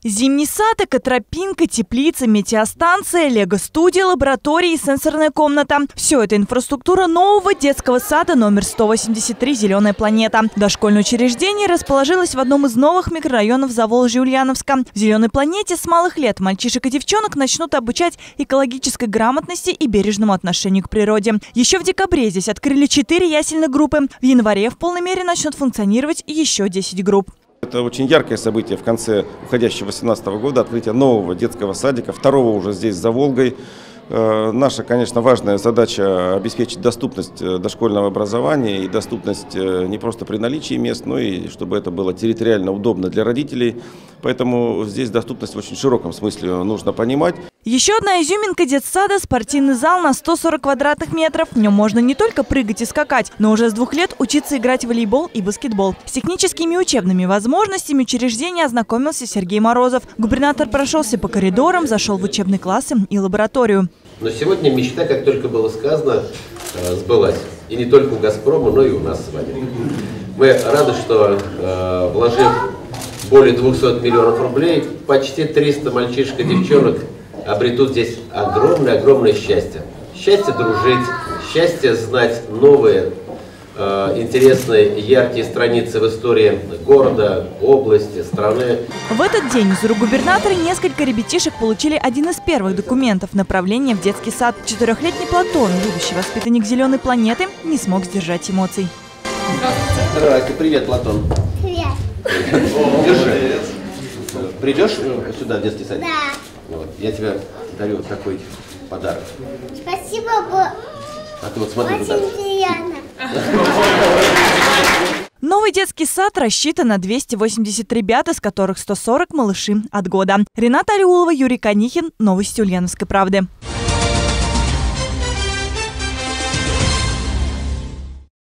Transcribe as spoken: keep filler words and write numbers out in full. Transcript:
Зимний сад, экотропинка, теплица, метеостанция, лего-студия, лаборатория и сенсорная комната. Все это инфраструктура нового детского сада номер сто восемьдесят три «Зеленая планета». Дошкольное учреждение расположилось в одном из новых микрорайонов Заволжья-Ульяновска. В «Зеленой планете» с малых лет мальчишек и девчонок начнут обучать экологической грамотности и бережному отношению к природе. Еще в декабре здесь открыли четыре ясельных группы. В январе в полной мере начнут функционировать еще десять групп. Это очень яркое событие в конце уходящего две тысячи восемнадцатого года, открытие нового детского садика, второго уже здесь за Волгой. Наша, конечно, важная задача обеспечить доступность дошкольного образования и доступность не просто при наличии мест, но и чтобы это было территориально удобно для родителей. Поэтому здесь доступность в очень широком смысле нужно понимать. Еще одна изюминка детсада – спортивный зал на сто сорок квадратных метров. В нем можно не только прыгать и скакать, но уже с двух лет учиться играть в волейбол и баскетбол. С техническими и учебными возможностями учреждения ознакомился Сергей Морозов. Губернатор прошелся по коридорам, зашел в учебные классы и лабораторию. Но сегодня мечта, как только было сказано, сбылась. И не только у «Газпрома», но и у нас с вами. Мы рады, что, вложив более двухсот миллионов рублей, почти триста мальчишек и девчонок обретут здесь огромное-огромное счастье. Счастье дружить, счастье знать новые, э, интересные, яркие страницы в истории города, области, страны. В этот день из рук губернатора несколько ребятишек получили один из первых документов направления в детский сад. Четырехлетний Платон, будущий воспитанник «Зеленой планеты», не смог сдержать эмоций. Здравствуйте, привет, Платон. Привет. Держи. Придешь сюда, в детский сад? Да. Вот, я тебе дарю вот такой подарок. Спасибо, было А ты вот смотри очень туда. приятно. Новый детский сад рассчитан на двести восемьдесят ребят, из которых сто сорок малыши от года. Рената Алиулова, Юрий Конихин. Новости Ульяновской правды.